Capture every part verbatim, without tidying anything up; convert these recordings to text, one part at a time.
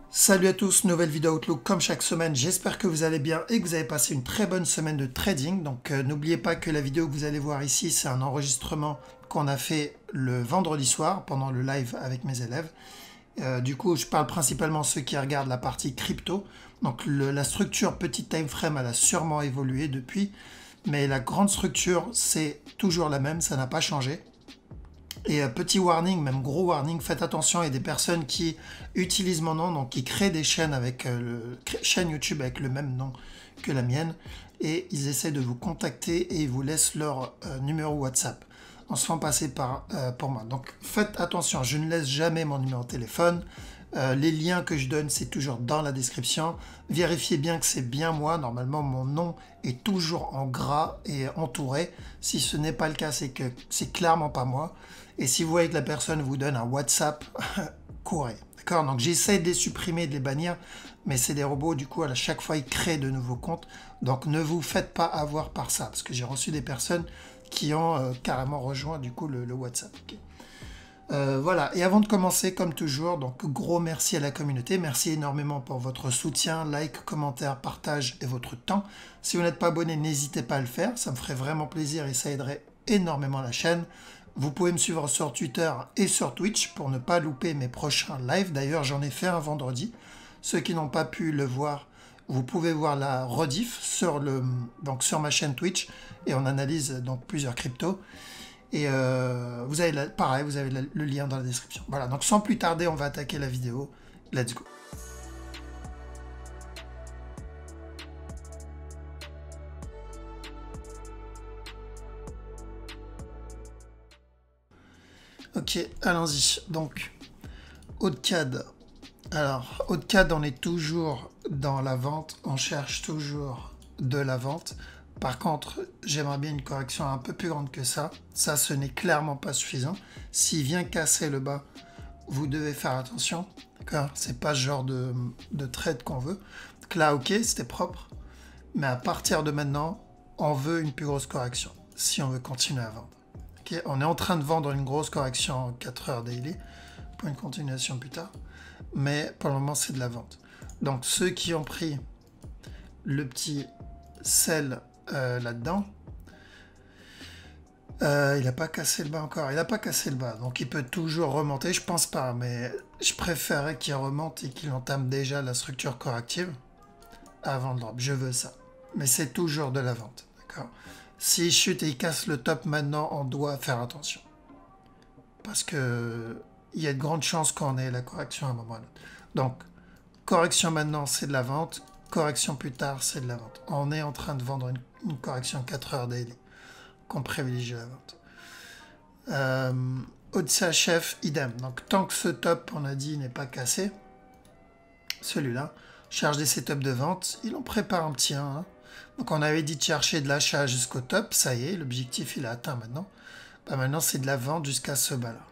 Salut à tous, nouvelle vidéo Outlook comme chaque semaine, j'espère que vous allez bien et que vous avez passé une très bonne semaine de trading. Donc euh, n'oubliez pas que la vidéo que vous allez voir ici, c'est un enregistrement qu'on a fait le vendredi soir pendant le live avec mes élèves. Euh, du coup, je parle principalement ceux qui regardent la partie crypto. Donc le, la structure petit time frame, elle a sûrement évolué depuis, mais la grande structure, c'est toujours la même, ça n'a pas changé. Et euh, petit warning, même gros warning, faites attention, il y a des personnes qui utilisent mon nom, donc qui créent des chaînes avec euh, le chaîne YouTube avec le même nom que la mienne, et ils essaient de vous contacter et ils vous laissent leur euh, numéro WhatsApp en se faisant passer par, euh, pour moi. Donc faites attention, je ne laisse jamais mon numéro de téléphone. Euh, les liens que je donne, c'est toujours dans la description. Vérifiez bien que c'est bien moi. Normalement, mon nom est toujours en gras et entouré. Si ce n'est pas le cas, c'est que c'est clairement pas moi. Et si vous voyez que la personne vous donne un WhatsApp, courez. D'accord? Donc j'essaie de les supprimer, de les bannir, mais c'est des robots, du coup, à chaque fois, ils créent de nouveaux comptes. Donc ne vous faites pas avoir par ça, parce que j'ai reçu des personnes qui ont euh, carrément rejoint, du coup, le, le WhatsApp. Okay. Euh, voilà, et avant de commencer, comme toujours, donc gros merci à la communauté, merci énormément pour votre soutien, like, commentaire, partage et votre temps. Si vous n'êtes pas abonné, n'hésitez pas à le faire, ça me ferait vraiment plaisir et ça aiderait énormément la chaîne. Vous pouvez me suivre sur Twitter et sur Twitch pour ne pas louper mes prochains lives. D'ailleurs, j'en ai fait un vendredi. Ceux qui n'ont pas pu le voir, vous pouvez voir la rediff sur, le, donc sur ma chaîne Twitch et on analyse donc plusieurs cryptos. Et euh, vous avez la, pareil, vous avez la, le lien dans la description. Voilà, donc sans plus tarder, on va attaquer la vidéo. Let's go. Ok, allons-y. Donc, Hautecad. Alors, Hautecad, on est toujours dans la vente. On cherche toujours de la vente. Par contre, j'aimerais bien une correction un peu plus grande que ça. Ça, ce n'est clairement pas suffisant. S'il vient casser le bas, vous devez faire attention. D'accord? C'est pas ce genre de, de trade qu'on veut. Donc là, ok, c'était propre. Mais à partir de maintenant, on veut une plus grosse correction. Si on veut continuer à vendre. Okay? On est en train de vendre une grosse correction en quatre heures daily. Pour une continuation plus tard. Mais pour le moment, c'est de la vente. Donc, ceux qui ont pris le petit sell Euh, là-dedans. Euh, il n'a pas cassé le bas encore. Il n'a pas cassé le bas. Donc il peut toujours remonter. Je pense pas. Mais je préférerais qu'il remonte et qu'il entame déjà la structure corrective avant de drop. Je veux ça. Mais c'est toujours de la vente. D'accord. S'il chute et il casse le top maintenant, on doit faire attention. Parce que il y a de grandes chances qu'on ait la correction à un moment ou à l'autre. Donc, correction maintenant, c'est de la vente. Correction plus tard, c'est de la vente. On est en train de vendre une, une correction quatre heures daily, qu'on privilégie la vente. Euh, O D C H F, idem. Donc tant que ce top, on a dit, n'est pas cassé, celui-là, cherche des setups de vente, il en prépare un petit un. Hein. Donc on avait dit de chercher de l'achat jusqu'au top, ça y est, l'objectif il est atteint maintenant. Bah, maintenant c'est de la vente jusqu'à ce bas-là.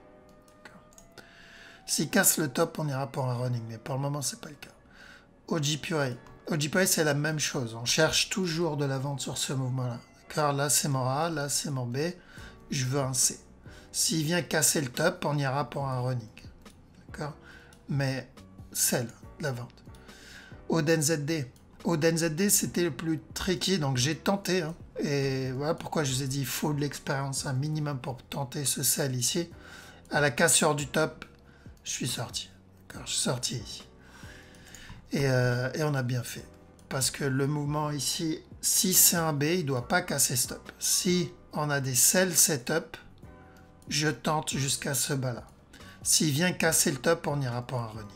S'il casse le top, on ira pour un running, mais pour le moment c'est pas le cas. O G P A. O G P A, c'est la même chose. On cherche toujours de la vente sur ce mouvement-là. Car là, c'est mon A, là, c'est mon B. Je veux un C. S'il vient casser le top, on ira pour un running. D'accord? Mais celle de la vente. Oden Z D. Oden Z D, c'était le plus tricky, donc j'ai tenté. Hein. Et voilà pourquoi je vous ai dit il faut de l'expérience, un minimum pour tenter ce sell ici. À la cassure du top, je suis sorti. D'accord? Je suis sorti ici. Et, euh, et on a bien fait. Parce que le mouvement ici, si c'est un B, il ne doit pas casser stop. Si on a des sell setup, je tente jusqu'à ce bas-là. S'il vient casser le top, on ira pour un running.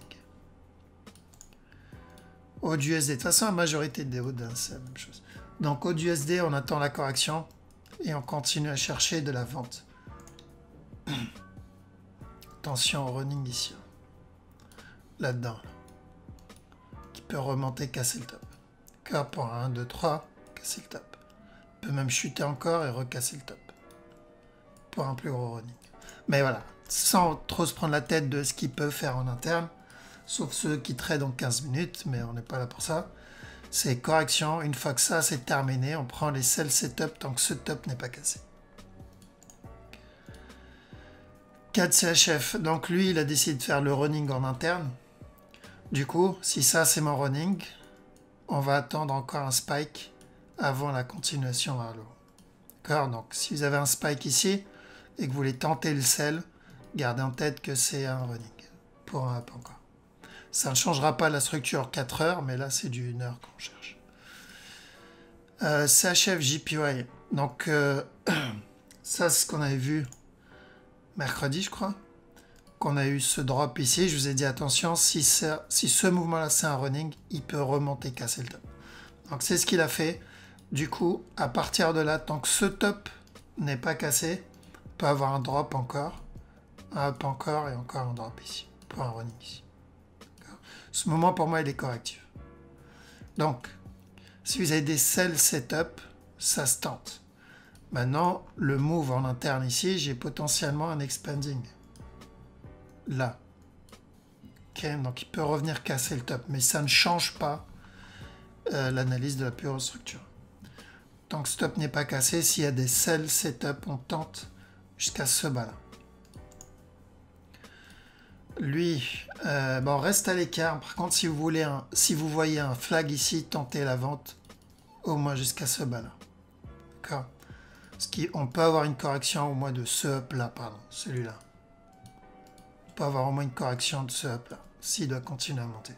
Au U S D, de toute façon, la majorité des hauts, c'est la même chose. Donc au U S D, on attend la correction et on continue à chercher de la vente. Attention au running ici. Là-dedans. Là. Peut remonter, casser le top. D'accord, pour un, deux, trois, casser le top. Il peut même chuter encore et recasser le top. Pour un plus gros running. Mais voilà, sans trop se prendre la tête de ce qu'il peut faire en interne, sauf ceux qui tradent en quinze minutes, mais on n'est pas là pour ça. C'est correction, une fois que ça c'est terminé, on prend les sell setup tant que ce top n'est pas cassé. quatre C H F, donc lui il a décidé de faire le running en interne. Du coup, si ça c'est mon running, on va attendre encore un spike avant la continuation vers le haut. D'accord? Donc si vous avez un spike ici et que vous voulez tenter le sell, gardez en tête que c'est un running pour un up encore. Ça ne changera pas la structure quatre heures, mais là c'est du une heure qu'on cherche. Euh, C H F J P Y. Donc euh, ça c'est ce qu'on avait vu mercredi, je crois. Qu'on a eu ce drop ici, je vous ai dit attention, si, si ce mouvement-là c'est un running, il peut remonter, casser le top. Donc c'est ce qu'il a fait. Du coup, à partir de là, tant que ce top n'est pas cassé, on peut avoir un drop encore, un up encore et encore un drop ici, pour un running ici. Ce moment pour moi il est correctif. Donc, si vous avez des sell setup, ça se tente. Maintenant, le move en interne ici, j'ai potentiellement un expanding. Là. Ok, donc il peut revenir casser le top, mais ça ne change pas euh, l'analyse de la pure structure. Tant que ce top n'est pas cassé, s'il y a des sell setup, on tente jusqu'à ce bas-là. Lui, euh, bon, reste à l'écart. Par contre, si vous voulez un, si vous voyez un flag ici, tentez la vente au moins jusqu'à ce bas-là. D'accord. Parce qu'on peut avoir une correction au moins de ce up-là, pardon, celui-là. On peut avoir au moins une correction de ce up-là, s'il doit continuer à monter.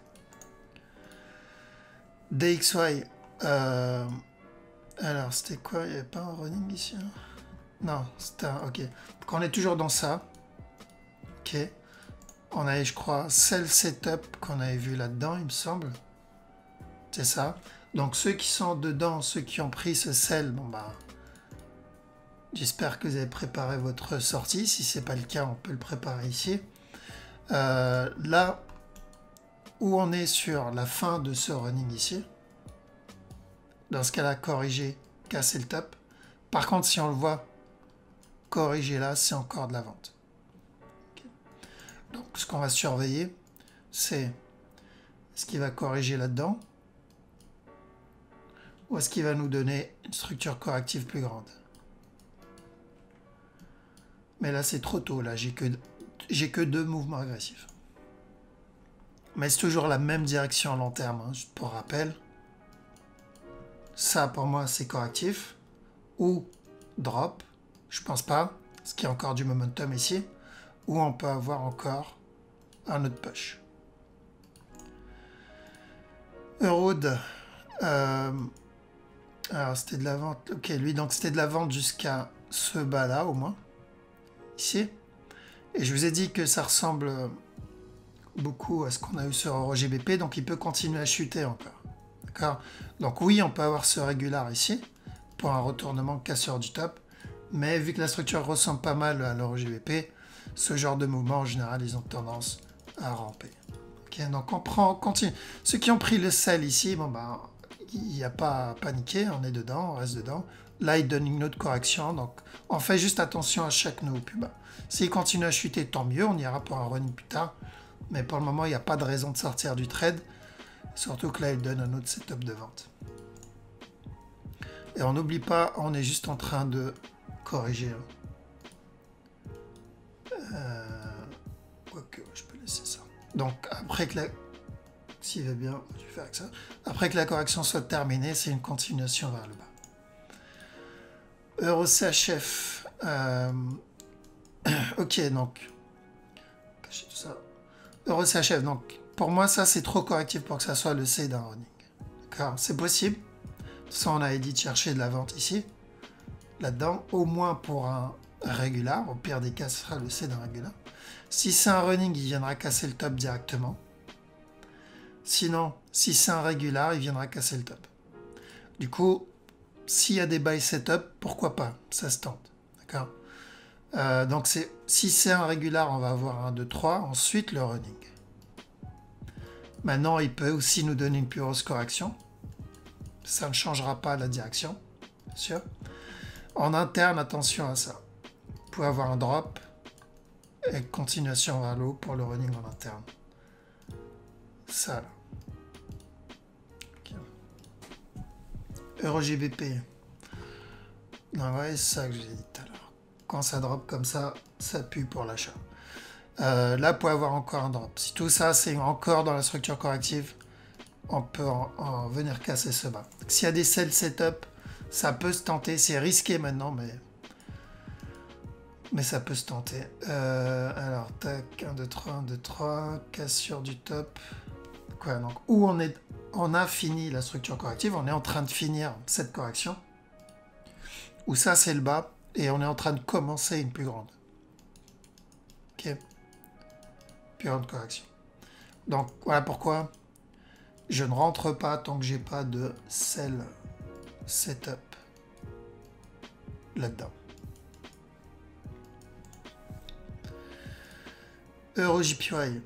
D X Y, euh, alors c'était quoi? Il n'y avait pas un running ici, hein? Non, c'était un, ok. Donc on est toujours dans ça. Ok. On avait, je crois, sell setup qu'on avait vu là-dedans, il me semble. C'est ça. Donc ceux qui sont dedans, ceux qui ont pris ce sell, bon bah, j'espère que vous avez préparé votre sortie. Si c'est pas le cas, on peut le préparer ici. Euh, là où on est sur la fin de ce running ici, dans ce cas-là, corriger, casser le top. Par contre, si on le voit corriger là, c'est encore de la vente. Okay. Donc ce qu'on va surveiller, c'est est-ce qu'il va corriger là-dedans ou est-ce qu'il va nous donner une structure corrective plus grande. Mais là, c'est trop tôt. Là, j'ai que, j'ai que deux mouvements agressifs. Mais c'est toujours la même direction à long terme, hein, juste pour rappel. Ça, pour moi, c'est correctif. Ou drop, je pense pas, parce qu'il y a encore du momentum ici. Ou on peut avoir encore un autre push. Euroad, euh, alors c'était de la vente. Ok, lui, donc c'était de la vente jusqu'à ce bas-là, au moins. Ici. Et je vous ai dit que ça ressemble beaucoup à ce qu'on a eu sur Euro G B P, donc il peut continuer à chuter encore. D'accord? Donc oui, on peut avoir ce régular ici, pour un retournement casseur du top, mais vu que la structure ressemble pas mal à l'Euro G B P, ce genre de mouvement, en général, ils ont tendance à ramper. Ok, donc on prend, on continue. Ceux qui ont pris le sell ici, bon ben, il n'y a pas à paniquer, on est dedans, on reste dedans. Là, il donne une autre correction, donc on fait juste attention à chaque nœud plus bas. S'il continue à chuter, tant mieux, on ira pour un running plus tard. Mais pour le moment, il n'y a pas de raison de sortir du trade. Surtout que là, il donne un autre setup de vente. Et on n'oublie pas, on est juste en train de corriger. Euh... Quoique, je peux laisser ça. Donc, après que la... S'il va bien, je vais faire avec ça. Après que la correction soit terminée, c'est une continuation vers le bas. Euro C H F. Euh... ok, donc. Cacher tout ça. Euro C H F. Donc, pour moi, ça, c'est trop correctif pour que ça soit le C d'un running. D'accord, c'est possible. Ça, on avait dit de chercher de la vente ici. Là-dedans, au moins pour un régular. Au pire des cas, ce sera le C d'un régular. Si c'est un running, il viendra casser le top directement. Sinon, si c'est un régular, il viendra casser le top. Du coup, s'il y a des buy setup, pourquoi pas? Ça se tente. D'accord. Euh, donc, c'est, si c'est un régular, on va avoir un, deux, trois. Ensuite, le running. Maintenant, il peut aussi nous donner une plus grosse correction. Ça ne changera pas la direction, bien sûr. En interne, attention à ça. Vous pouvez avoir un drop et continuation vers le haut pour le running en interne. Ça, là. Okay. Euro G B P. Non, ouais, c'est ça que j'ai dit tout à l'heure. Quand ça drop comme ça, ça pue pour l'achat. Euh, là, vous pouvez avoir encore un drop. Si tout ça, c'est encore dans la structure corrective, on peut en, en venir casser ce bas. S'il y a des sell setup, ça peut se tenter. C'est risqué maintenant, mais... Mais ça peut se tenter. Euh, alors, tac, un, deux, trois, un, deux, trois, cassure du top. Quoi, donc, où on est, on a fini la structure corrective, on est en train de finir cette correction. Où ça, c'est le bas, et on est en train de commencer une plus grande. Ok. Plus grande correction. Donc, voilà pourquoi je ne rentre pas tant que j'ai pas de sell setup là-dedans. Euro J P Y.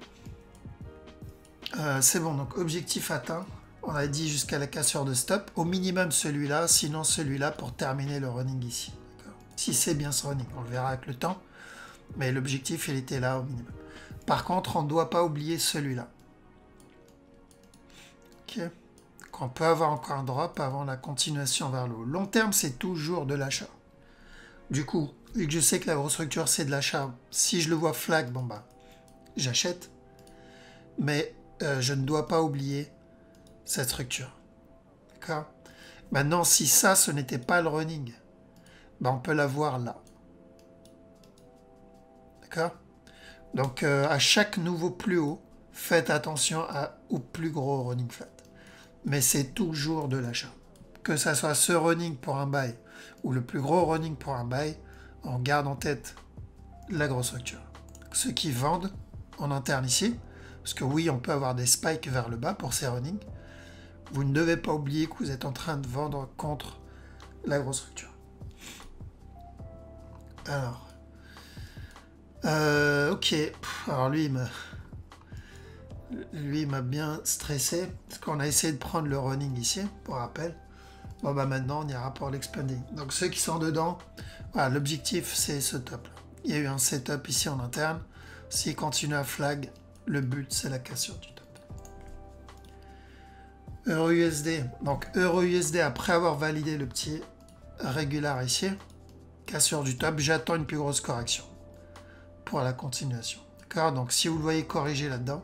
Euh, c'est bon, donc objectif atteint. On a dit jusqu'à la cassure de stop. Au minimum celui-là, sinon celui-là pour terminer le running ici. Si c'est bien ce running, on le verra avec le temps. Mais l'objectif, il était là au minimum. Par contre, on ne doit pas oublier celui-là. Ok. Qu'on peut avoir encore un drop avant la continuation vers le haut. Long terme, c'est toujours de l'achat. Du coup, vu que je sais que la grosse structure, c'est de l'achat, si je le vois flag, bon bah, j'achète. Mais euh, je ne dois pas oublier cette structure. D'accord? Maintenant, si ça, ce n'était pas le running, ben, on peut l'avoir là. D'accord? Donc, euh, à chaque nouveau plus haut, faites attention à, au plus gros running flat. Mais c'est toujours de l'achat. Que ça soit ce running pour un buy ou le plus gros running pour un buy, on garde en tête la grosse structure. Ceux qui vendent en interne ici, parce que oui, on peut avoir des spikes vers le bas pour ces runnings, vous ne devez pas oublier que vous êtes en train de vendre contre la grosse structure. Alors, euh, ok, alors lui, il m'a, lui, il m'a bien stressé, parce qu'on a essayé de prendre le running ici, pour rappel. Bon, bah maintenant, on ira pour l'expanding. Donc, ceux qui sont dedans, voilà, l'objectif, c'est ce top-là. Il y a eu un setup ici en interne. S'il continue à flag, le but, c'est la cassure du top. Euro U S D. Donc, Euro U S D, après avoir validé le petit régular ici, cassure du top, j'attends une plus grosse correction pour la continuation. D'accord? Donc, si vous le voyez corriger là-dedans,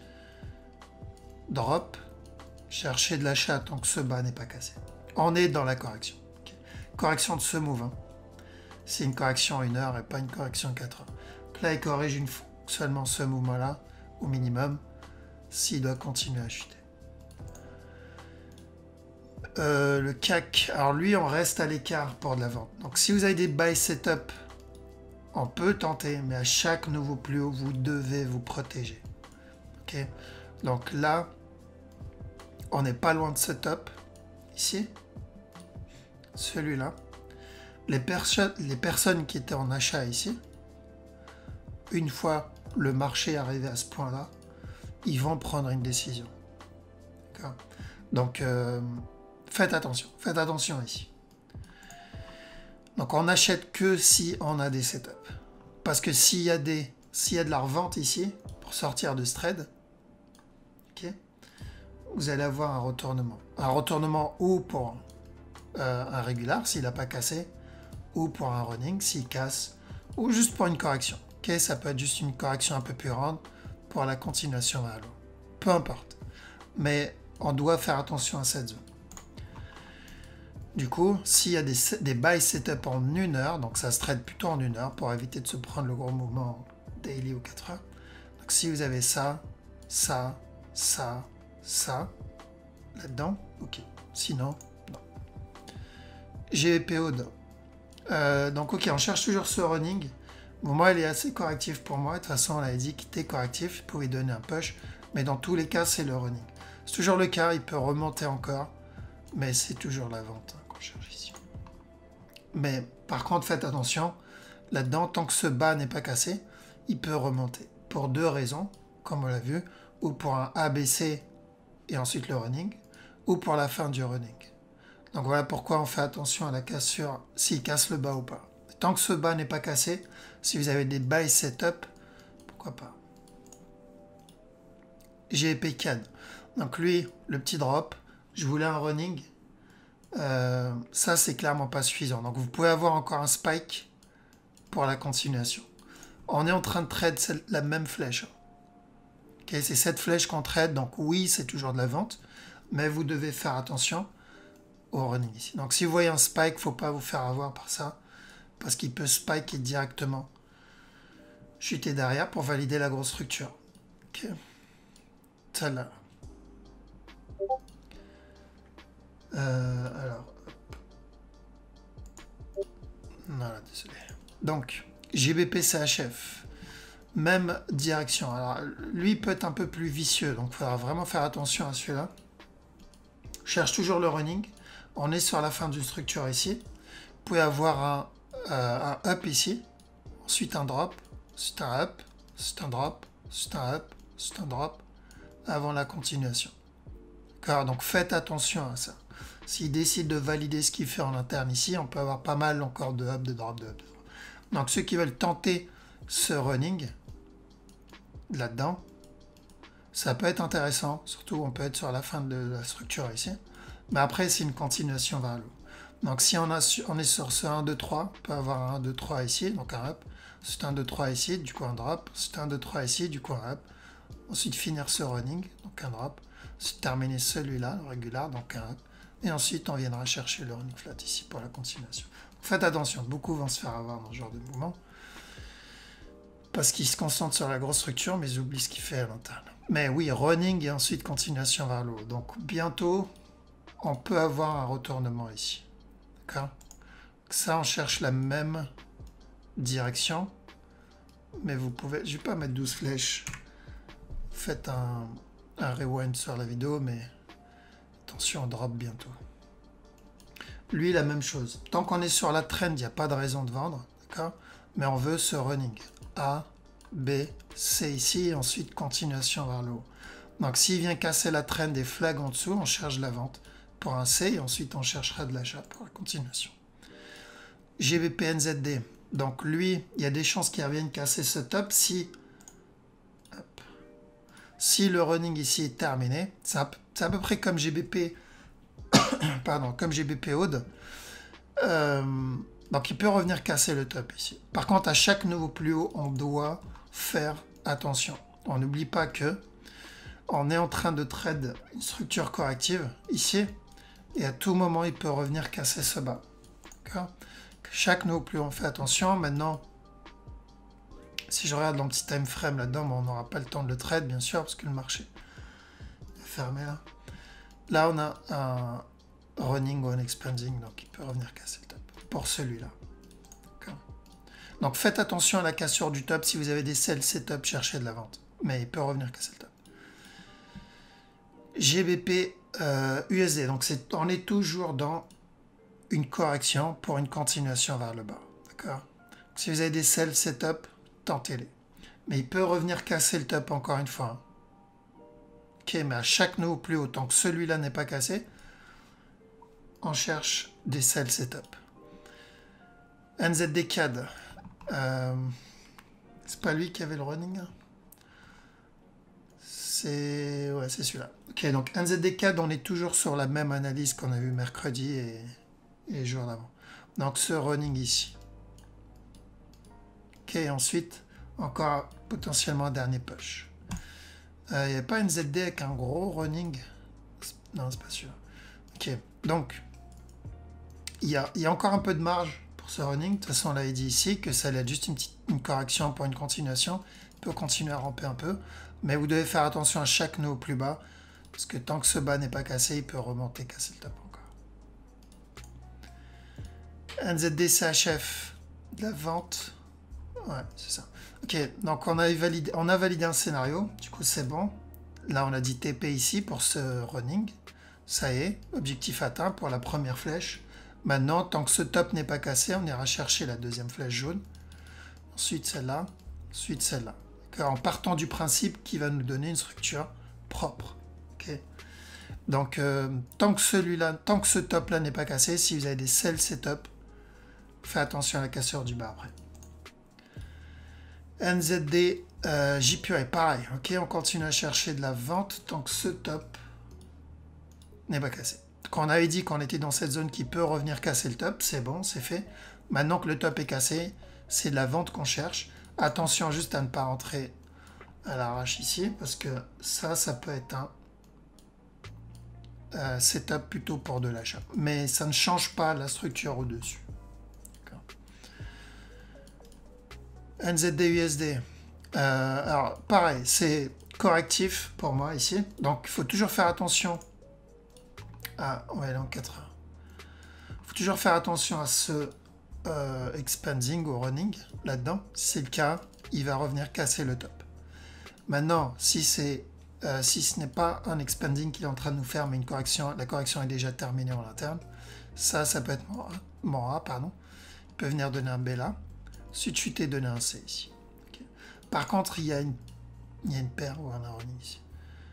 drop, cherchez de l'achat tant que ce bas n'est pas cassé. On est dans la correction. Okay. Correction de ce move. Hein. C'est une correction en une heure et pas une correction en quatre heures. Donc là, il corrige une fois seulement ce mouvement-là, au minimum, s'il doit continuer à chuter. Euh, le C A C, alors lui, on reste à l'écart pour de la vente. Donc si vous avez des buy setup, on peut tenter, mais à chaque nouveau plus haut, vous devez vous protéger. Ok. Donc là, on n'est pas loin de setup. Ici, celui-là. Les, perso les personnes qui étaient en achat ici, une fois le marché arrivé à ce point-là, ils vont prendre une décision. Donc, euh, faites attention. Faites attention ici. Donc, on n'achète que si on a des setups. Parce que s'il y a des, s'il y a de la revente ici, pour sortir de ce trade, okay, vous allez avoir un retournement. Un retournement ou pour euh, un régular, s'il n'a pas cassé, ou pour un running, s'il casse, ou juste pour une correction. Okay, ça peut être juste une correction un peu plus grande pour la continuation vers le haut. Peu importe. Mais on doit faire attention à cette zone. Du coup, s'il y a des, des buy setup en une heure, donc ça se trade plutôt en une heure pour éviter de se prendre le gros mouvement daily ou quatre heures. Donc si vous avez ça, ça, ça, ça, là-dedans, ok. Sinon, non. G P O dedans. Euh, donc ok, on cherche toujours ce running. Bon, moi, il est assez correctif pour moi. De toute façon, on avait dit qu'il était correctif. Il pouvait donner un push. Mais dans tous les cas, c'est le running. C'est toujours le cas. Il peut remonter encore. Mais c'est toujours la vente hein, qu'on cherche ici. Mais par contre, faites attention. Là-dedans, tant que ce bas n'est pas cassé, il peut remonter. Pour deux raisons, comme on l'a vu. Ou pour un A B C et ensuite le running. Ou pour la fin du running. Donc voilà pourquoi on fait attention à la cassure, s'il casse le bas ou pas. Tant que ce bas n'est pas cassé, si vous avez des buy setup, pourquoi pas. G P C A D. Donc lui, le petit drop, je voulais un running. Euh, ça, c'est clairement pas suffisant. Donc vous pouvez avoir encore un spike pour la continuation. on est en train de trade la même flèche. Okay, c'est cette flèche qu'on trade, donc oui, c'est toujours de la vente, mais vous devez faire attention au running ici. Donc si vous voyez un spike, il ne faut pas vous faire avoir par ça, parce qu'il peut spiker directement, chuter derrière pour valider la grosse structure. Ok, celle-là. Euh, alors, voilà, désolé. Donc, G B P C H F, même direction. Alors, lui peut être un peu plus vicieux, donc il faudra vraiment faire attention à celui-là. Cherche toujours le running. On est sur la fin d'une structure ici. Vous pouvez avoir un, euh, un up ici, ensuite un drop, ensuite un up, ensuite un drop, ensuite un up, ensuite un drop, avant la continuation. D'accord, donc faites attention à ça. S'il décide de valider ce qu'il fait en interne ici, on peut avoir pas mal encore de up, de drop, de up, de drop. Donc ceux qui veulent tenter ce running, là-dedans, ça peut être intéressant. Surtout, on peut être sur la fin de la structure ici. Mais après, c'est une continuation vers le haut. Donc si on, a, on est sur ce un, deux, trois, on peut avoir un un, deux, trois ici, donc un up. C'est un, deux, trois ici, du coup un drop. C'est un, deux, trois ici, du coup un up. Ensuite finir ce running, donc un drop. Ensuite terminer celui-là, le régular, donc un up. Et ensuite, on viendra chercher le running flat ici pour la continuation. Faites attention, beaucoup vont se faire avoir dans ce genre de mouvement. Parce qu'ils se concentrent sur la grosse structure, mais ils oublient ce qu'il fait à l'interne. Mais oui, running et ensuite continuation vers le haut. Donc bientôt, on peut avoir un retournement ici. D'accord? Ça, on cherche la même direction. Mais vous pouvez... Je ne vais pas mettre douze flèches. Faites un, un rewind sur la vidéo, mais... Attention, on drop bientôt. Lui, la même chose. Tant qu'on est sur la trend, il n'y a pas de raison de vendre. D'accord? Mais on veut ce running. A, B, C ici, et ensuite continuation vers le haut. Donc s'il vient casser la trend des flags en dessous, on cherche de la vente pour un C, et ensuite on cherchera de l'achat pour la continuation. G B P N Z D. Donc lui, il y a des chances qu'il revienne casser ce top si... Hop. Si le running ici est terminé, c'est à, à peu près comme G B P, pardon, comme G B P Aude. Euh, donc il peut revenir casser le top ici. Par contre, à chaque nouveau plus haut, on doit faire attention. On n'oublie pas que on est en train de trade une structure corrective ici, et à tout moment, il peut revenir casser ce bas. Chaque nouveau plus haut, on fait attention. Maintenant, si je regarde dans le petit time frame là-dedans, bon, on n'aura pas le temps de le trade, bien sûr, parce que le marché est fermé là. Là, on a un running ou un expanding, donc il peut revenir casser le top pour celui-là. Donc faites attention à la cassure du top. Si vous avez des sell setup, cherchez de la vente. Mais il peut revenir casser le top. G B P euh, U S D. Donc c'est, on est toujours dans une correction pour une continuation vers le bas. D'accord? Si vous avez des sell setup, tentez-les. Mais il peut revenir casser le top encore une fois. Ok, mais à chaque nouveau plus haut, tant que celui-là n'est pas cassé, on cherche des sell setup. N Z D C A D. Euh, c'est pas lui qui avait le running. C'est ouais, c'est celui-là. Ok, donc N Z D C A D, on est toujours sur la même analyse qu'on a vu mercredi et, et les jours d'avant. Donc ce running ici. Ok, ensuite, encore potentiellement un dernier push. Il euh, n'y a pas N Z D avec un gros running? Non, c'est pas sûr. Ok, donc, il y a, y a encore un peu de marge pour ce running. De toute façon, on l'avait dit ici que ça allait être juste une, petite, une correction pour une continuation. Il peut continuer à ramper un peu. Mais vous devez faire attention à chaque nœud au plus bas. Parce que tant que ce bas n'est pas cassé, il peut remonter, casser le top encore. N Z D C H F, de la vente. Ouais, c'est ça. Ok, donc on a, validé, on a validé un scénario. Du coup, c'est bon. Là, on a dit T P ici pour ce running. Ça y est, objectif atteint pour la première flèche. Maintenant, tant que ce top n'est pas cassé, on ira chercher la deuxième flèche jaune. Ensuite, celle-là. Ensuite, celle-là. En partant du principe qui va nous donner une structure propre. Okay. Donc, euh, tant que celui-là, tant que ce top-là n'est pas cassé, si vous avez des sell setup, faites attention à la cassure du bas après. N Z D, euh, J P Y, pareil. Ok, on continue à chercher de la vente tant que ce top n'est pas cassé. Quand on avait dit qu'on était dans cette zone qui peut revenir casser le top, c'est bon, c'est fait. Maintenant que le top est cassé, c'est de la vente qu'on cherche. Attention juste à ne pas rentrer à l'arrache ici, parce que ça, ça peut être un euh, setup plutôt pour de l'achat. Mais ça ne change pas la structure au-dessus. N Z D U S D. Euh, alors, pareil, c'est correctif pour moi ici. Donc, il faut toujours faire attention à... On va aller en quatre heures. Il faut toujours faire attention à ce euh, expanding ou running là-dedans. Si c'est le cas, il va revenir casser le top. Maintenant, si, c'est, euh, si ce n'est pas un expanding qu'il est en train de nous faire, mais une correction, la correction est déjà terminée en interne, ça, ça peut être mon A, mon A pardon. Il peut venir donner un B là. Ensuite, chuter, donner un C ici. Okay. Par contre, il y, a une, il y a une paire ou un running ici.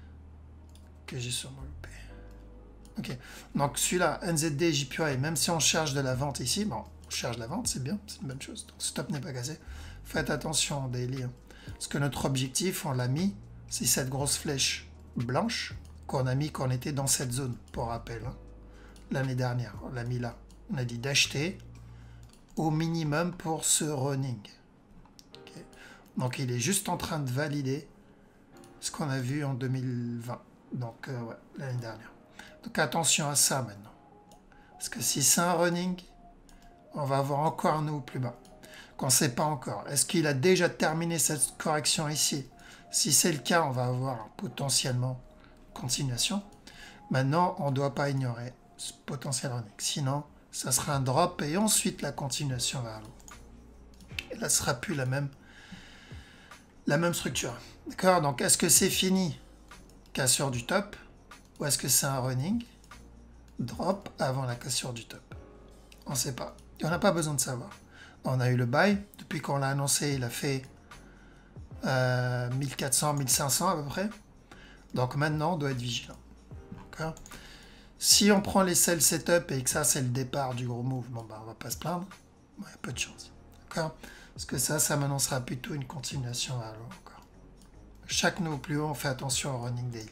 Que j'ai sûrement loupé. Ok. Donc celui-là, N Z D, J P Y, même si on cherche de la vente ici, bon, on cherche de la vente, c'est bien, c'est une bonne chose. Donc ce top n'est pas cassé. Faites attention en daily. Hein. Parce que notre objectif, on l'a mis, c'est cette grosse flèche blanche qu'on a mis quand on était dans cette zone, pour rappel. Hein. L'année dernière, on l'a mis là. On a dit d'acheter au minimum pour ce running. Okay. Donc il est juste en train de valider ce qu'on a vu en deux mille vingt. Donc euh, ouais, l'année dernière. Donc attention à ça maintenant. Parce que si c'est un running, on va avoir encore un nouveau plus bas. Qu'on ne sait pas encore. Est-ce qu'il a déjà terminé cette correction ici? Si c'est le cas, on va avoir potentiellement continuation. Maintenant, on ne doit pas ignorer ce potentiel running. Sinon, ça sera un drop et ensuite la continuation vers l'eau. Et là, ce ne sera plus la même, la même structure. D'accord? Donc, est-ce que c'est fini? Cassure du top? Ou est-ce que c'est un running? Drop avant la cassure du top? On ne sait pas. Et on n'a pas besoin de savoir. On a eu le buy. Depuis qu'on l'a annoncé, il a fait euh, mille quatre cents, mille cinq cents à peu près. Donc maintenant, on doit être vigilant. D'accord? Si on prend les sell setup et que ça, c'est le départ du gros move, bon, bah, on va pas se plaindre. Il y a peu de chance. D'accord? Parce que ça, ça m'annoncera plutôt une continuation à l'eau encore. Chaque nouveau plus haut, on fait attention au running daily.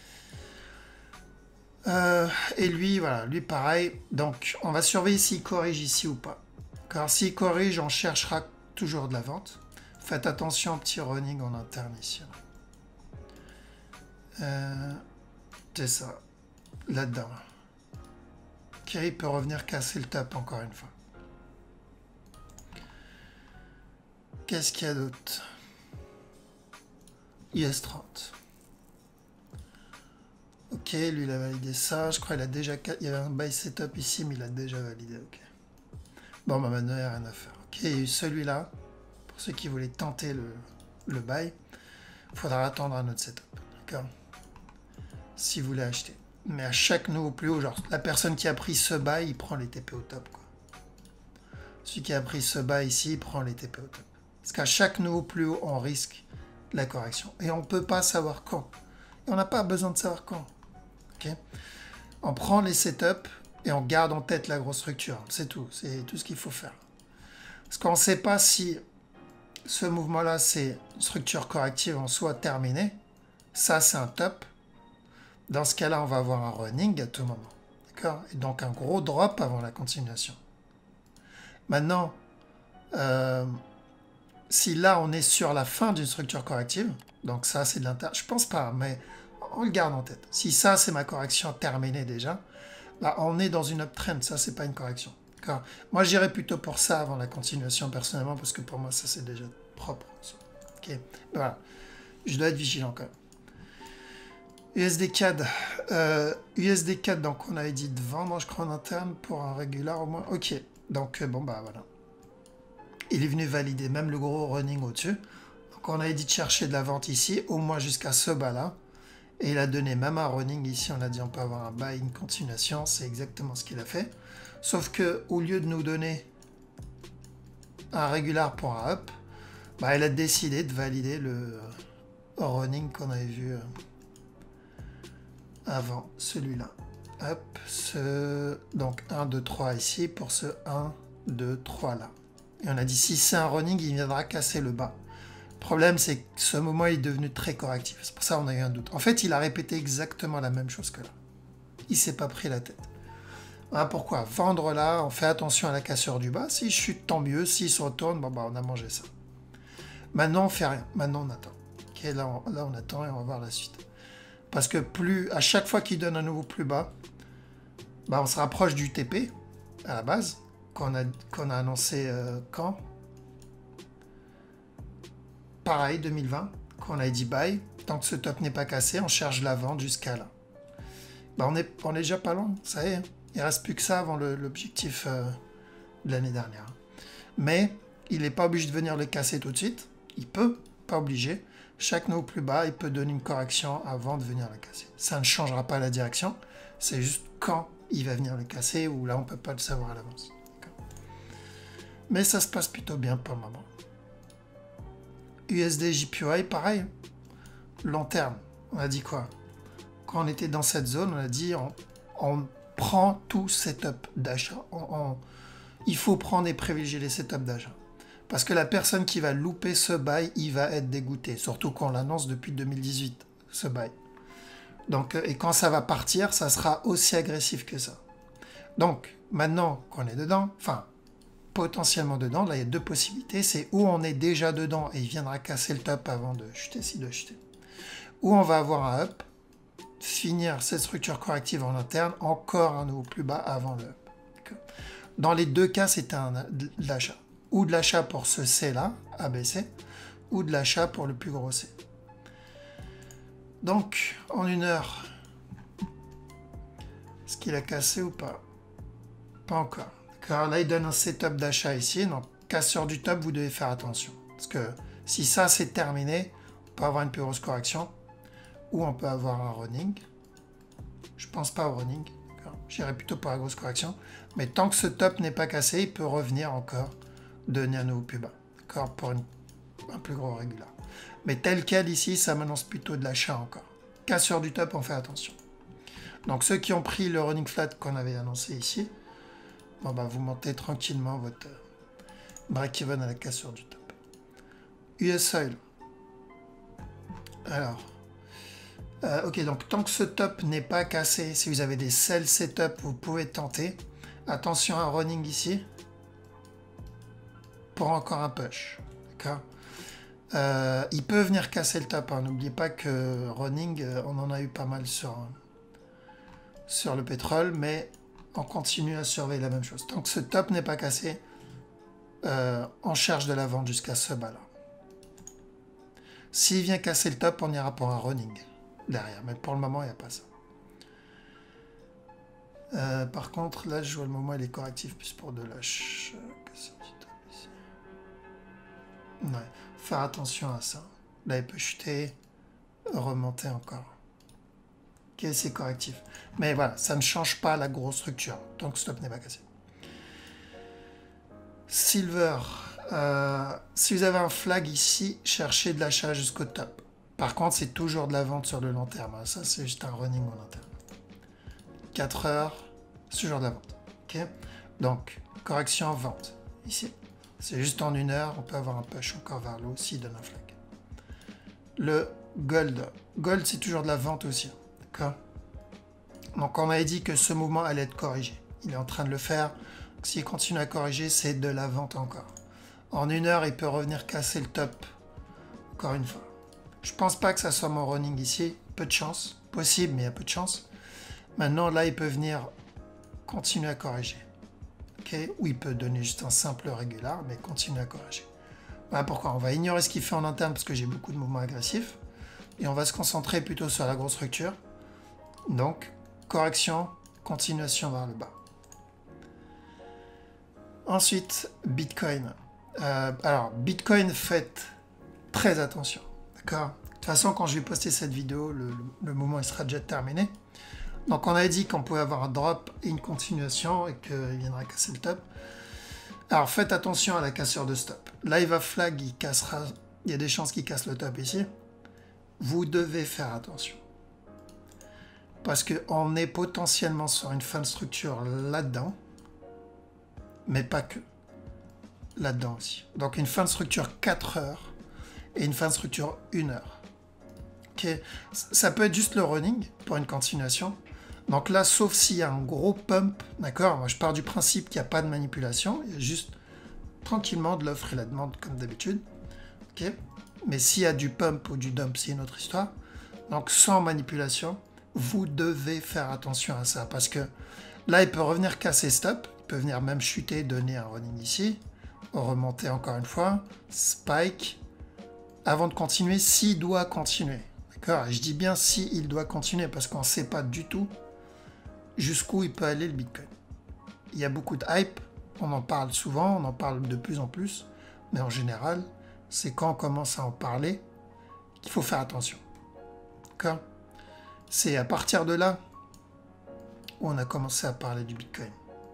Euh, et lui, voilà, lui pareil. Donc, on va surveiller s'il corrige ici ou pas. Car s'il corrige, on cherchera toujours de la vente. Faites attention au petit running en interne ici. Euh, c'est ça. Là-dedans. Ok, il peut revenir casser le top encore une fois. Qu'est-ce qu'il y a d'autre? U S trente. Ok, lui il a validé ça. Je crois qu'il a déjà... Il y avait un buy setup ici, mais il a déjà validé. Ok. Bon, bah maintenant il n'y a rien à faire. Ok, il y a eu celui-là. Pour ceux qui voulaient tenter le, le buy, il faudra attendre un autre setup. D'accord? Si vous voulez acheter. Mais à chaque nouveau plus haut, genre la personne qui a pris ce buy, il prend les T P au top. Quoi. Celui qui a pris ce buy ici, il prend les T P au top. Parce qu'à chaque nouveau plus haut, on risque la correction. Et on ne peut pas savoir quand. Et on n'a pas besoin de savoir quand. Okay, on prend les setups et on garde en tête la grosse structure. C'est tout. C'est tout ce qu'il faut faire. Parce qu'on ne sait pas si ce mouvement-là, c'est une structure corrective en soi terminée. Ça, c'est un top. Dans ce cas-là, on va avoir un running à tout moment. D'accord? Et donc, un gros drop avant la continuation. Maintenant, euh, si là, on est sur la fin d'une structure corrective, donc ça, c'est de l'inter... Je pense pas, mais on le garde en tête. Si ça, c'est ma correction terminée déjà, bah, on est dans une uptrend. Ça, c'est pas une correction. D'accord? Moi, j'irais plutôt pour ça avant la continuation, personnellement, parce que pour moi, ça, c'est déjà propre. Ok? Voilà. Je dois être vigilant quand même. U S D C A D. Euh, U S D C A D, donc on avait dit de vendre, je crois, en interne pour un régular au moins. Ok. Donc, euh, bon, bah voilà. Il est venu valider même le gros running au-dessus. Donc, on avait dit de chercher de la vente ici, au moins jusqu'à ce bas-là. Et il a donné même un running ici. On a dit on peut avoir un buy, une continuation. C'est exactement ce qu'il a fait. Sauf que au lieu de nous donner un régular pour un up, bah, il a décidé de valider le running qu'on avait vu avant celui-là. Hop, ce... donc un, deux, trois ici pour ce un, deux, trois là. Et on a dit si c'est un running, il viendra casser le bas. Le problème, c'est que ce moment est devenu très correctif. C'est pour ça qu'on a eu un doute. En fait, il a répété exactement la même chose que là. Il s'est pas pris la tête. Voilà pourquoi. Vendre là, on fait attention à la cassure du bas. S'il chute, tant mieux. S'il se retourne, bon, bah, on a mangé ça. Maintenant, on fait rien. Maintenant, on attend. Ok, là, on, là, on attend et on va voir la suite. Parce que plus, à chaque fois qu'il donne un nouveau plus bas, bah, on se rapproche du T P, à la base, qu'on a, qu'on a annoncé euh, quand pareil, deux mille vingt, qu'on a dit buy. Tant que ce top n'est pas cassé, on cherche la vente jusqu'à là. Bah, on, est, on est déjà pas loin, ça y est. Il ne reste plus que ça avant l'objectif euh, de l'année dernière. Mais il n'est pas obligé de venir le casser tout de suite. Il peut, pas obligé. Chaque nouveau plus bas, il peut donner une correction avant de venir le casser. Ça ne changera pas la direction. C'est juste quand il va venir le casser, ou là, on ne peut pas le savoir à l'avance. Mais ça se passe plutôt bien pour le moment. U S D J P Y, pareil. Long terme, on a dit quoi? Quand on était dans cette zone, on a dit on, on prend tout setup d'achat. On, on, il faut prendre et privilégier les setups d'achat. Parce que la personne qui va louper ce bail, il va être dégoûté. Surtout qu'on l'annonce depuis deux mille dix-huit, ce bail. Donc, et quand ça va partir, ça sera aussi agressif que ça. Donc, maintenant qu'on est dedans, enfin, potentiellement dedans, là, il y a deux possibilités. C'est où on est déjà dedans et il viendra casser le top avant de chuter, si de chuter. Ou on va avoir un up, finir cette structure corrective en interne, encore un nouveau plus bas avant le up. Dans les deux cas, c'est un de l'achat. Ou de l'achat pour ce C-là, A B C, ou de l'achat pour le plus gros C. Donc, en une heure, est-ce qu'il a cassé ou pas? Pas encore. Car là, il donne un setup d'achat ici. Donc, casseur du top, vous devez faire attention. Parce que si ça, c'est terminé, on peut avoir une plus grosse correction. Ou on peut avoir un running. Je pense pas au running. J'irai plutôt pour la grosse correction. Mais tant que ce top n'est pas cassé, il peut revenir encore, donner un nouveau plus bas. D'accord, pour une, un plus gros régular. Mais tel quel ici, ça m'annonce plutôt de l'achat encore. Casseur du top, on fait attention. Donc ceux qui ont pris le running flat qu'on avait annoncé ici, bon bah vous montez tranquillement votre break-even à la cassure du top. U S Oil. Alors, euh, ok, donc tant que ce top n'est pas cassé, si vous avez des sell setup, vous pouvez tenter. Attention à un running ici. Pour encore un push. D'accord. Euh, il peut venir casser le top. Hein. N'oubliez pas que running, euh, on en a eu pas mal sur, sur le pétrole, mais on continue à surveiller la même chose. Tant que ce top n'est pas cassé, euh, on cherche de la vente jusqu'à ce bas-là. S'il vient casser le top, on ira pour un running derrière. Mais pour le moment, il n'y a pas ça. Euh, par contre, là, je vois le moment, il est correctif plus pour de lâche. Ouais, faire attention à ça. Là, il peut chuter, remonter encore. Ok, c'est correctif. Mais voilà, ça ne change pas la grosse structure, tant que le stop n'est pas cassé. Silver. Euh, si vous avez un flag ici, cherchez de l'achat jusqu'au top. Par contre, c'est toujours de la vente sur le long terme. Hein. Ça, c'est juste un running au long terme. quatre heures, c'est toujours de la vente. Okay, donc, correction, vente. Ici. C'est juste en une heure, on peut avoir un push encore vers l'eau s'il donne un flag. Le gold. Gold, c'est toujours de la vente aussi. D'accord. Donc, on avait dit que ce mouvement allait être corrigé. Il est en train de le faire. S'il continue à corriger, c'est de la vente encore. En une heure, il peut revenir casser le top. Encore une fois. Je pense pas que ça soit mon running ici. Peu de chance. Possible, mais il y a peu de chance. Maintenant, là, il peut venir continuer à corriger. Okay, ou il peut donner juste un simple régular, mais continuer à corriger. Voilà pourquoi on va ignorer ce qu'il fait en interne, parce que j'ai beaucoup de mouvements agressifs. Et on va se concentrer plutôt sur la grosse structure. Donc, correction, continuation vers le bas. Ensuite, Bitcoin. Euh, alors, Bitcoin, faites très attention. D'accord? De toute façon, quand je vais poster cette vidéo, le, le, le mouvement il sera déjà terminé. Donc, on avait dit qu'on pouvait avoir un drop et une continuation et qu'il viendra casser le top. Alors, faites attention à la cassure de stop. Là, il va flag, il cassera. Il y a des chances qu'il casse le top ici. Vous devez faire attention. Parce qu'on est potentiellement sur une fin de structure là-dedans. Mais pas que. Là-dedans aussi. Donc, une fin de structure quatre heures et une fin de structure une heure. Okay. Ça peut être juste le running pour une continuation. Donc là, sauf s'il y a un gros pump, d'accord? Moi, je pars du principe qu'il n'y a pas de manipulation. Il y a juste tranquillement de l'offre et la demande comme d'habitude. ok? Mais s'il y a du pump ou du dump, c'est une autre histoire. Donc sans manipulation, vous devez faire attention à ça, parce que là, il peut revenir casser stop, il peut venir même chuter, donner un running ici, remonter encore une fois, spike, avant de continuer, s'il doit continuer. D'accord? Je dis bien si il doit continuer, parce qu'on ne sait pas du tout jusqu'où il peut aller le Bitcoin. Il y a beaucoup de hype, on en parle souvent, on en parle de plus en plus, mais en général, c'est quand on commence à en parler qu'il faut faire attention. D'accord? C'est à partir de là où on a commencé à parler du Bitcoin.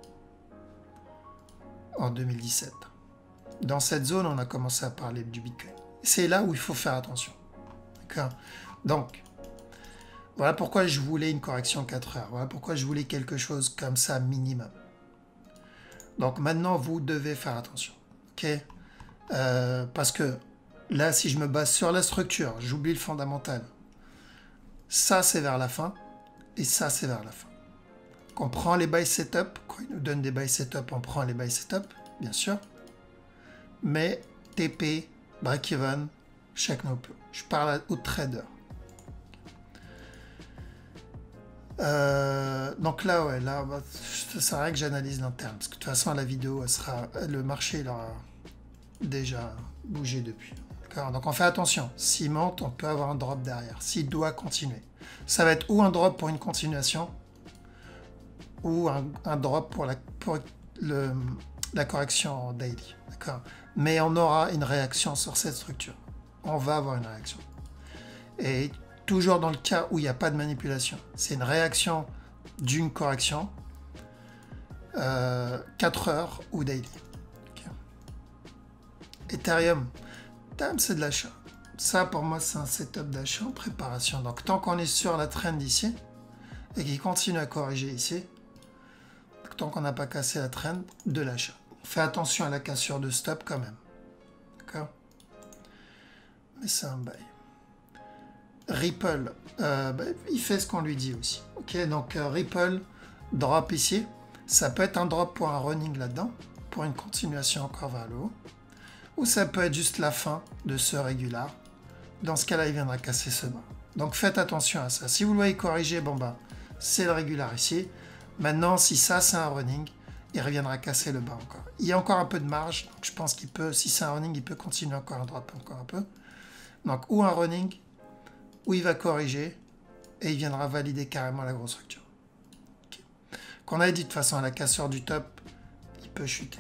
En deux mille dix-sept. Dans cette zone, on a commencé à parler du Bitcoin. C'est là où il faut faire attention. D'accord? Donc, voilà pourquoi je voulais une correction quatre heures. Voilà pourquoi je voulais quelque chose comme ça minimum. Donc maintenant, vous devez faire attention. Ok? Euh, parce que là, si je me base sur la structure, j'oublie le fondamental. Ça, c'est vers la fin. Et ça, c'est vers la fin. On prend les buy setup. Quand ils nous donnent des buy setup, on prend les buy setup, bien sûr. Mais T P, break-even, chaque no plus. Je parle aux traders. Euh, donc là, ouais, là, bah, ça sert à rien que j'analyse l'interne. Parce que de toute façon, la vidéo, elle sera, le marché, il aura déjà bougé depuis. D'accord? Donc on fait attention. S'il monte, on peut avoir un drop derrière. S'il doit continuer. Ça va être ou un drop pour une continuation, ou un, un drop pour la, pour le, la correction daily. D'accord? Mais on aura une réaction sur cette structure. On va avoir une réaction. Et toujours dans le cas où il n'y a pas de manipulation. C'est une réaction d'une correction, euh, quatre heures ou daily. Okay. Ethereum, c'est de l'achat. Ça, pour moi, c'est un setup d'achat en préparation. Donc, tant qu'on est sur la trend ici, et qu'il continue à corriger ici, tant qu'on n'a pas cassé la trend, de l'achat. Fais attention à la cassure de stop quand même. D'accord? Mais c'est un bail. Ripple, euh, bah, il fait ce qu'on lui dit aussi. Ok, donc euh, Ripple, drop ici. Ça peut être un drop pour un running là-dedans, pour une continuation encore vers le haut. Ou ça peut être juste la fin de ce régular. Dans ce cas-là, il viendra casser ce bas. Donc faites attention à ça. Si vous le voyez corriger, bon bah, c'est le régular ici. Maintenant, si ça c'est un running, il reviendra casser le bas encore. Il y a encore un peu de marge, donc je pense qu'il peut, si c'est un running, il peut continuer encore un drop, encore un peu. Donc ou un running, où il va corriger, et il viendra valider carrément la grosse structure. Okay. Qu'on avait dit de toute façon à la cassure du top, il peut chuter.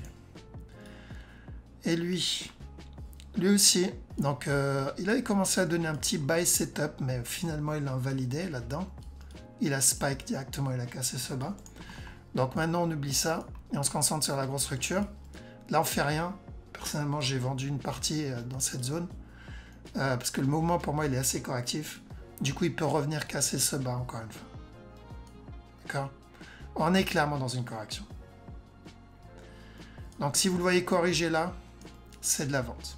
Et lui, lui aussi, donc euh, il avait commencé à donner un petit buy setup, mais finalement il l'a invalidé là-dedans. Il a spike directement, il a cassé ce bas. Donc maintenant on oublie ça, et on se concentre sur la grosse structure. Là on fait rien. Personnellement j'ai vendu une partie dans cette zone. Euh, parce que le mouvement pour moi il est assez correctif. Du coup il peut revenir casser ce bas encore une fois. D'accord? On est clairement dans une correction. Donc si vous le voyez corriger là, c'est de la vente.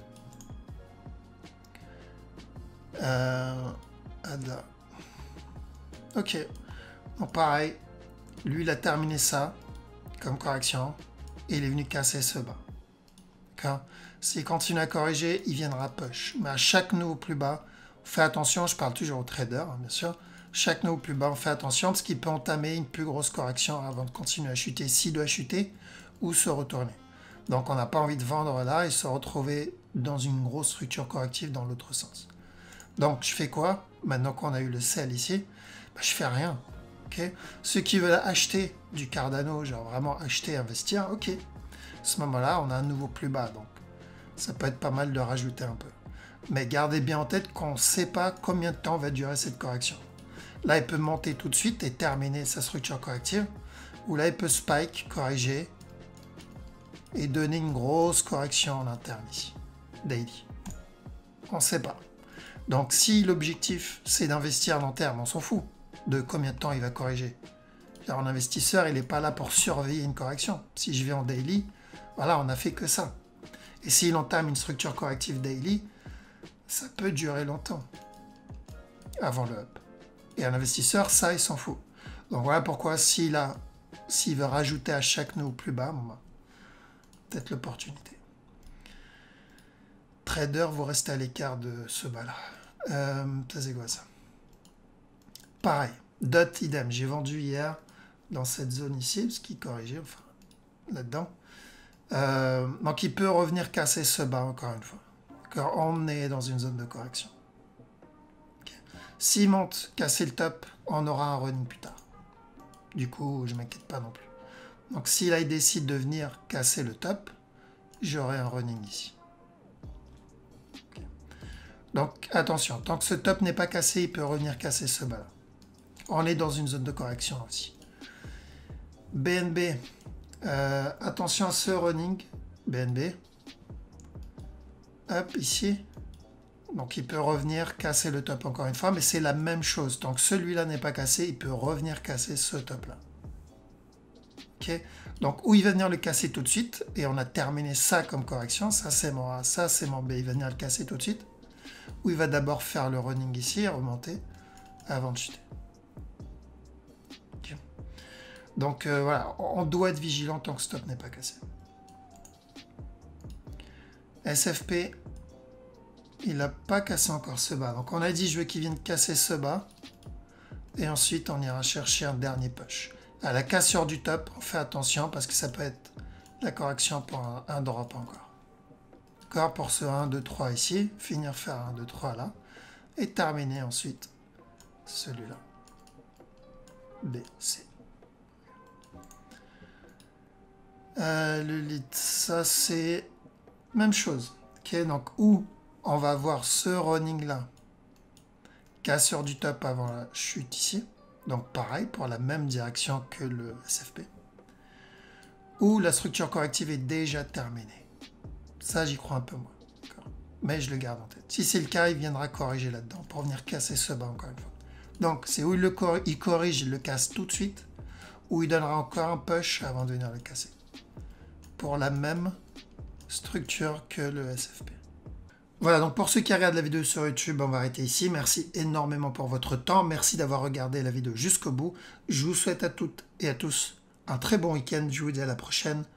Euh, Ada. Ok. Donc pareil, lui il a terminé ça comme correction et il est venu casser ce bas. D'accord? S'il continue à corriger, il viendra push. Mais à chaque nouveau plus bas, on fait attention, je parle toujours aux traders, hein, bien sûr. Chaque nouveau plus bas, on fait attention parce qu'il peut entamer une plus grosse correction avant de continuer à chuter, s'il doit chuter ou se retourner. Donc on n'a pas envie de vendre là et se retrouver dans une grosse structure corrective dans l'autre sens. Donc je fais quoi? Maintenant qu'on a eu le sell ici, bah, je fais rien. Okay? Ceux qui veulent acheter du Cardano, genre vraiment acheter, investir, ok. À ce moment-là, on a un nouveau plus bas, donc ça peut être pas mal de rajouter un peu. Mais gardez bien en tête qu'on ne sait pas combien de temps va durer cette correction. Là, il peut monter tout de suite et terminer sa structure corrective. Ou là, il peut spike, corriger et donner une grosse correction en interne ici. Daily. On ne sait pas. Donc, si l'objectif, c'est d'investir à long terme, on s'en fout de combien de temps il va corriger. Alors, un investisseur, il n'est pas là pour surveiller une correction. Si je vais en daily, voilà, on n'a fait que ça. Et s'il entame une structure corrective daily, ça peut durer longtemps avant le up. Et un investisseur, ça, il s'en fout. Donc voilà pourquoi s'il a, s'il veut rajouter à chaque nœud plus bas, bon, bah, peut-être l'opportunité. Trader, vous restez à l'écart de ce bas-là. Euh, ça c'est quoi ça? Pareil, dot idem. J'ai vendu hier dans cette zone ici, parce qu'il corrigeait, enfin, là-dedans. Euh, donc il peut revenir casser ce bas encore une fois. Car on est dans une zone de correction. Okay. S'il monte, casser le top, on aura un running plus tard. Du coup, je ne m'inquiète pas non plus. Donc si là il décide de venir casser le top, j'aurai un running ici. Okay. Donc attention, tant que ce top n'est pas cassé, il peut revenir casser ce bas là. On est dans une zone de correction aussi. B N B, euh, attention à ce running, B N B. Hop, ici. Donc il peut revenir casser le top encore une fois, mais c'est la même chose. Tant que celui-là n'est pas cassé, il peut revenir casser ce top-là. Ok. Donc où il va venir le casser tout de suite, et on a terminé ça comme correction, ça c'est mon A, ça c'est mon B, il va venir le casser tout de suite. Ou il va d'abord faire le running ici et remonter avant de chuter. Okay. Donc euh, voilà, on doit être vigilant tant que ce stop n'est pas cassé. S F P, il n'a pas cassé encore ce bas. Donc on a dit je veux qu'il vienne casser ce bas. Et ensuite on ira chercher un dernier push. À la cassure du top, on fait attention parce que ça peut être la correction pour un, un drop encore. D'accord, pour ce un, deux, trois ici, finir faire un, deux, trois là. Et terminer ensuite celui-là. B, C. Euh, le lead, ça c'est même chose. Ok, donc où on va avoir ce running là, cassure du top avant la chute ici. Donc pareil, pour la même direction que le S F P. Où la structure corrective est déjà terminée. Ça, j'y crois un peu moins. Mais je le garde en tête. Si c'est le cas, il viendra corriger là-dedans pour venir casser ce bas encore une fois. Donc, c'est où il, le cor il corrige, il le casse tout de suite, ou il donnera encore un push avant de venir le casser. Pour la même structure que le S F P. Voilà, donc pour ceux qui regardent la vidéo sur YouTube, on va arrêter ici. Merci énormément pour votre temps. Merci d'avoir regardé la vidéo jusqu'au bout. Je vous souhaite à toutes et à tous un très bon week-end. Je vous dis à la prochaine.